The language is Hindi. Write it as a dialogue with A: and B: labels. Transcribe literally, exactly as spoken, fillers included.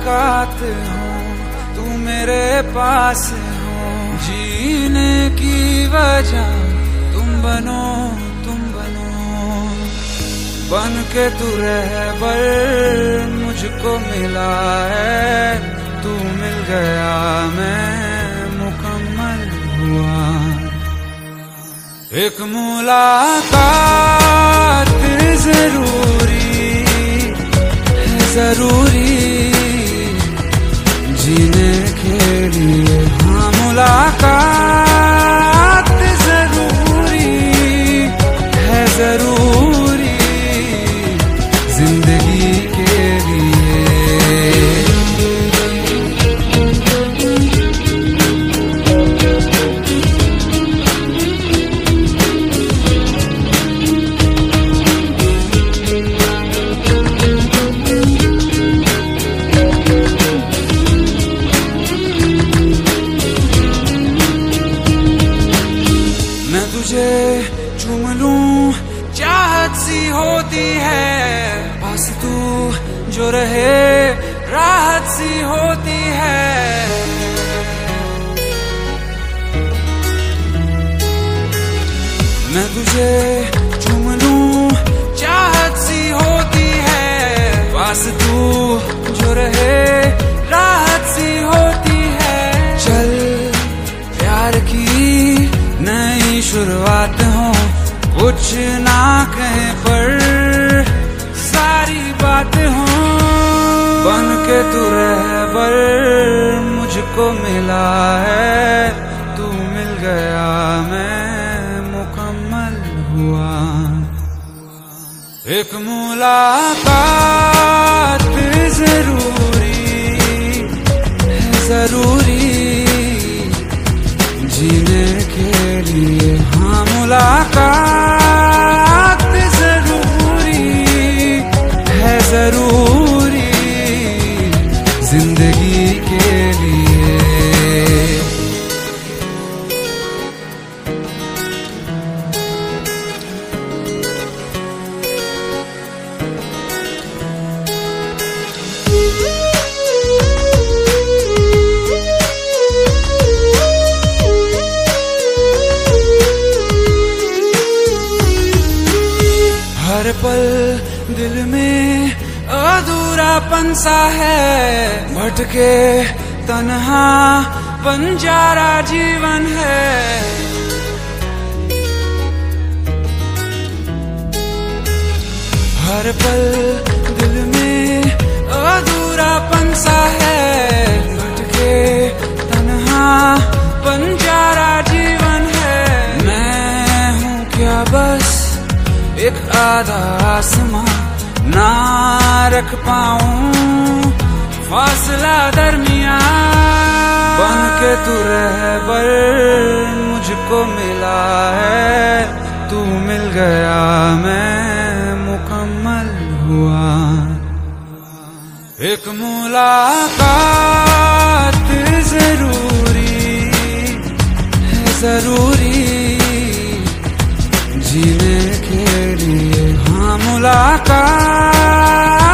A: मुलाकात हो, तू मेरे पास हो, जीने की वजह तुम बनो, तुम बनो। बन के तू रहबर मुझको मिला है, तू मिल गया मैं मुकम्मल हुआ। एक मुलाकात जरूरी है, जरूरी जीने के लिए। हाँ, मुलाकात जरूरी है, जरूरी जिंदगी के लिए। तुझे चूम लूं चाहत सी होती है, पास तू जो रहे राहत सी होती है। मैं तुझे चूम लूं चाहत सी होती है, पास तू जो रहे राहत सी होती है। चल प्यार की नई शुरुआत हो, कुछ ना कहे पर सारी बात हो। बन के तू रहबर मुझको मिला है, तू मिल गया मैं मुकम्मल हुआ। एक मुलाकात जरूरी है, जरूरी जीने के लिए। हाँ, मुलाकात जरूरी है, जरूरी जिंदगी के लिए। हर पल दिल में अधूरापन सा है, भटके तन्हा बंजारा जीवन है। हर पल दिल में अधूरापन सा है, भटके तन्हा बंजारा जीवन है। मैं हूँ क्या बस एक आधा आसमां, ना रख पाऊं फासला दरमियां। बन के तू रहबर मुझको मिला है, तू मिल गया मैं मुकम्मल हुआ। एक मुलाकात जरूरी है, जरूरी जीने के लिए। हाँ, मुलाकात